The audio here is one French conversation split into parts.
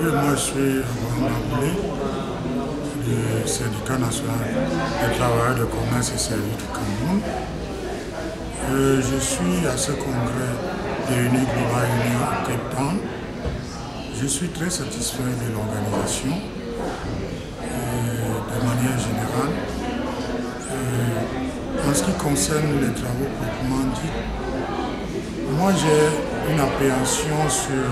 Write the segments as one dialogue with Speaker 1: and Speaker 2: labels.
Speaker 1: Moi je suis membre du syndicat national des travailleurs de commerce et services du Cameroun. Je suis à ce congrès de l'Union Global Union au Cape Town. Je suis très satisfait de l'organisation de manière générale. En ce qui concerne les travaux proprement dits, moi j'ai une appréhension sur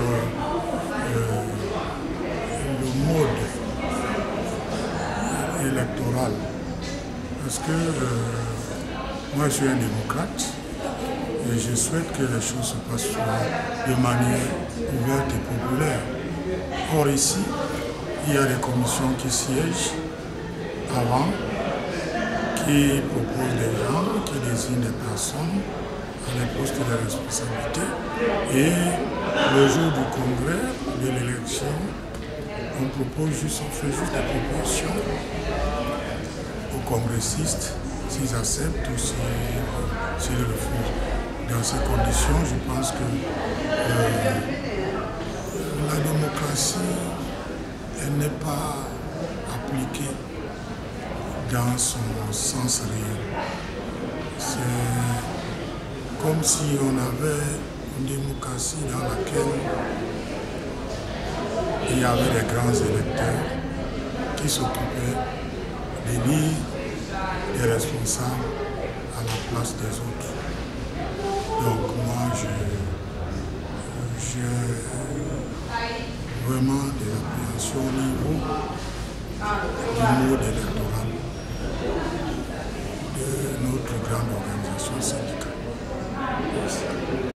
Speaker 1: le mode électoral. Parce que moi je suis un démocrate et je souhaite que les choses se passent de manière ouverte et populaire. Or ici, il y a des commissions qui siègent avant, qui proposent des gens, qui désignent des personnes à des postes de responsabilité. Et le jour du congrès, de l'élection, on fait juste des propositions aux congressistes, s'ils acceptent ou s'ils refusent. Dans ces conditions, je pense que la démocratie, elle n'est pas appliquée dans son sens réel. C'est comme si on avait une démocratie dans laquelle il y avait des grands électeurs qui s'occupaient d'élire des responsables à la place des autres. Donc moi, j'ai vraiment des appréhensions au niveau du mode électoral de notre grande organisation syndicale. Merci.